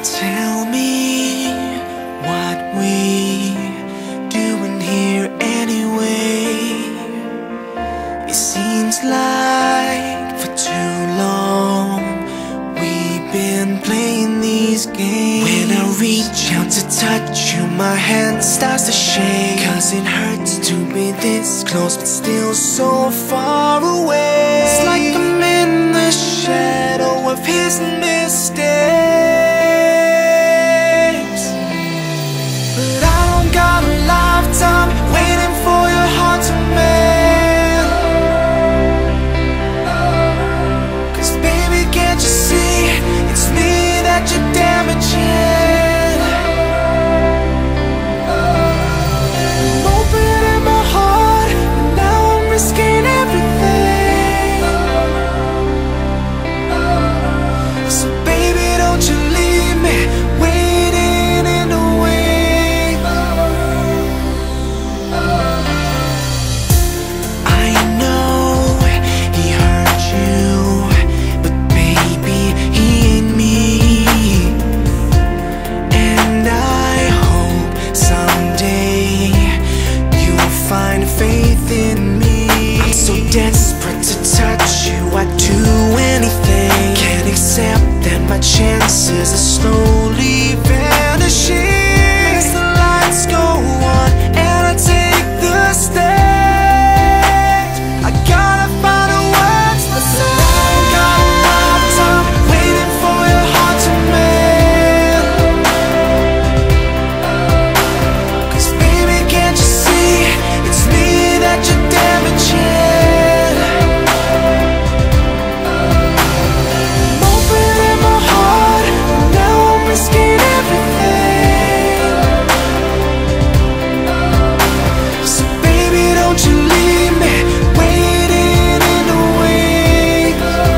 Tell me what we doing here anyway. It seems like for too long we've been playing these games. When I reach out to touch you, my hand starts to shake, 'cause it hurts to be this close but still so far away. It's like I'm in the shadow of his mistakes. Waiting for your heart to mend. 'Cause baby, can't you see it's me that you're damaging? I'm opening my heart, and now I'm risking everything. So baby, don't you leave me waiting in the wings. Faith in me. I'm so desperate to touch you, I'd do anything. Can't accept that my chances are slowly vanishing. As the lights go on and I take the stage, I gotta find the words to say. Got a lifetime waiting for your heart to mend. 'Cause baby, can't you see it's me that you're damaging? I'm opening my heart, and now I'm risking everything. So baby, don't you leave me waiting in the wings.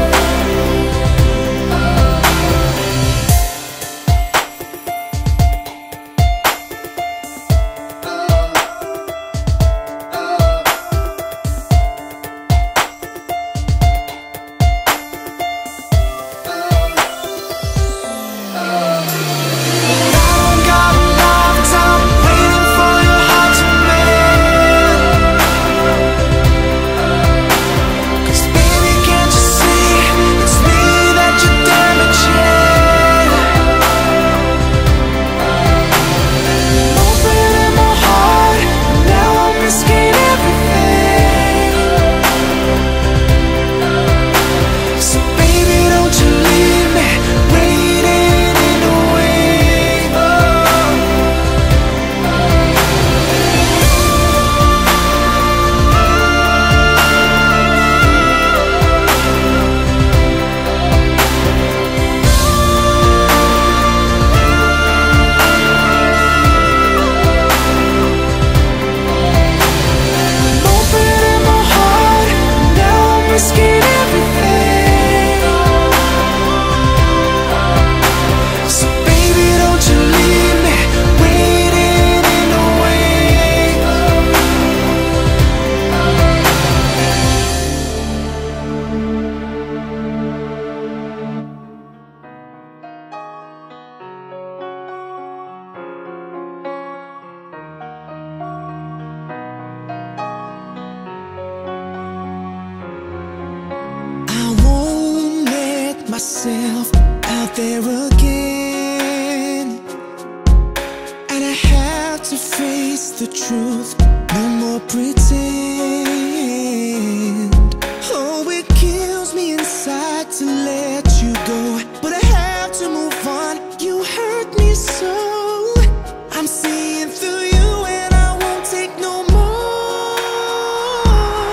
Risking everything. So baby, don't you leave me waiting in the wings. Myself out there again, and I had to face the truth. No more pretend. Oh, it kills me inside to let you go, but I have to move on. You hurt me so. I'm seeing through you, and I won't take no more.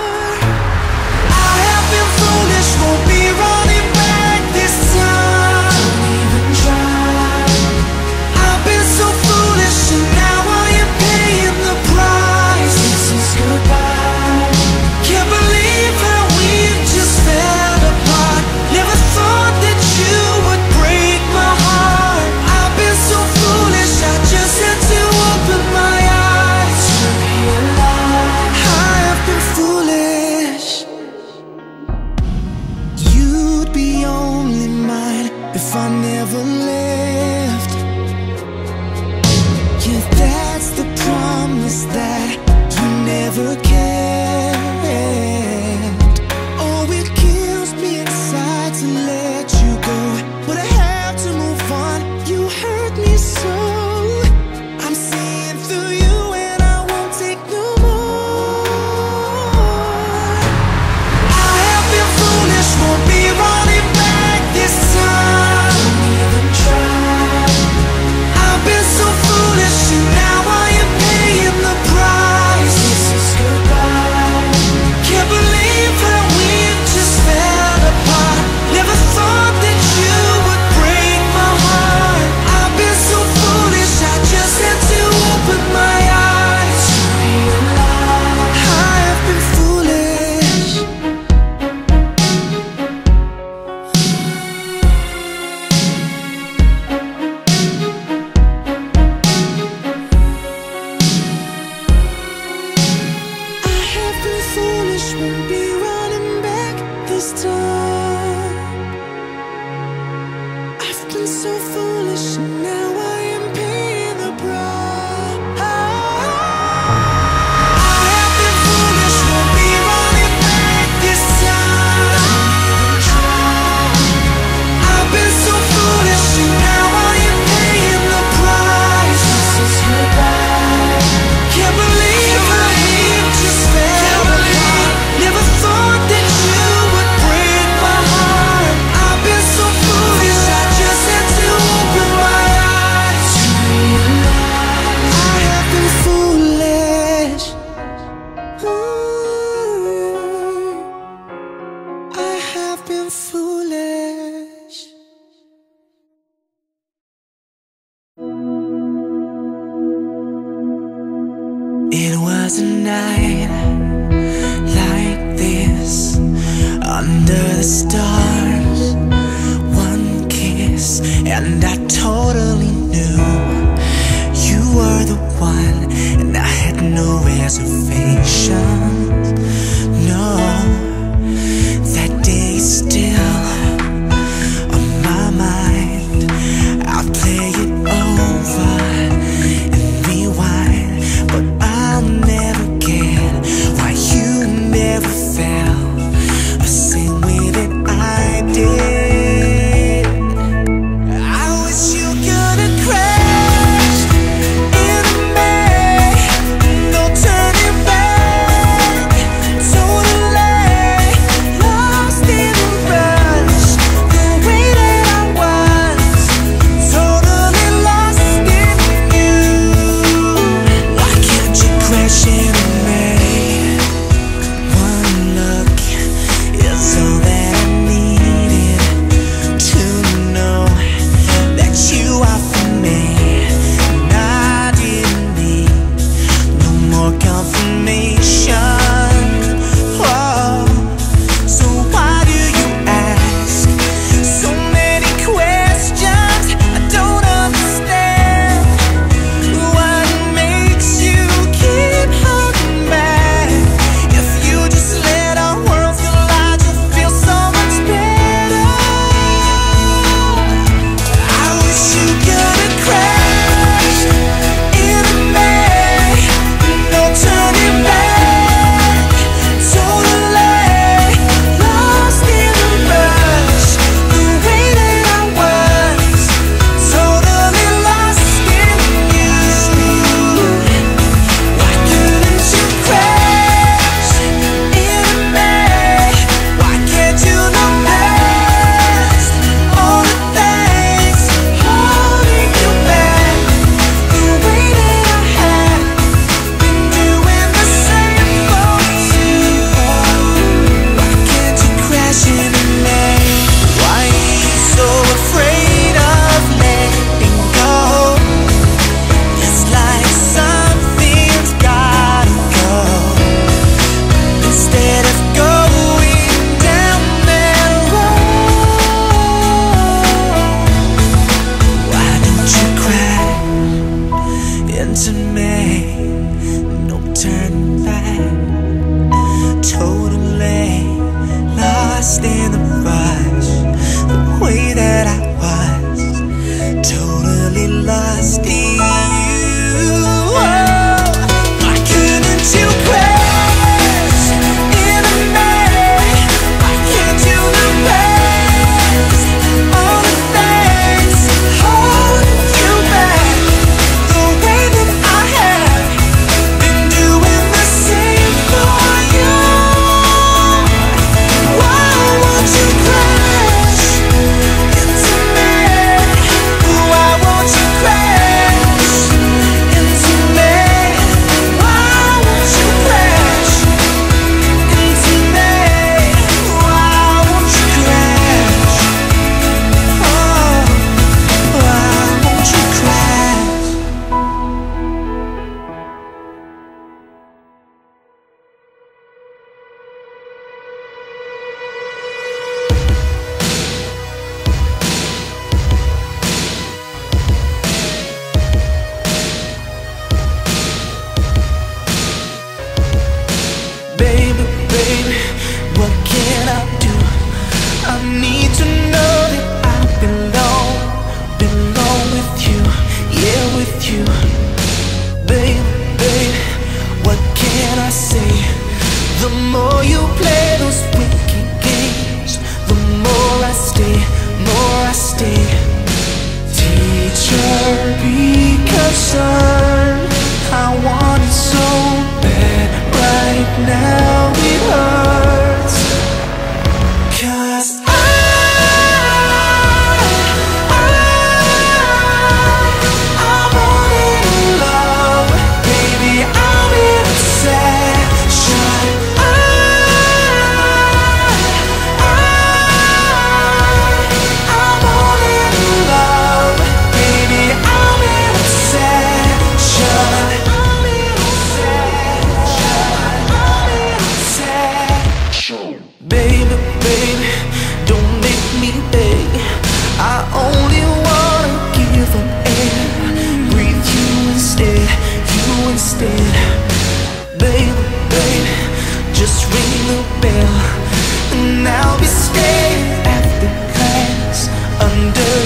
I have been foolish, won't be running back this time. Don't even try. I've been so foolish, and now I am paying the price. This is goodbye. Can't believe how we just fell apart. Never thought that you been so foolish, and now I am paying the price. I have been foolish, won't be running back this time. I've been so foolish, and now I am paying the price. This is goodbye. Can't believe how it just fell apart. Never thought that you would break my heart. I've been so foolish, I just had to open my eyes to realize I have been foolish. I have been foolish. It was a night like this, under the stars, one kiss, and I totally knew you were the one, and I had no reservations. No, that day is still on my mind. I'll play it over and rewind, but I'll never get why you never felt the same way that I did. I wish you could have crashed into me, no turning back, totally lost in the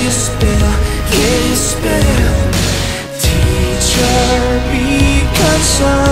your spell, get your spell. Teacher, be concerned.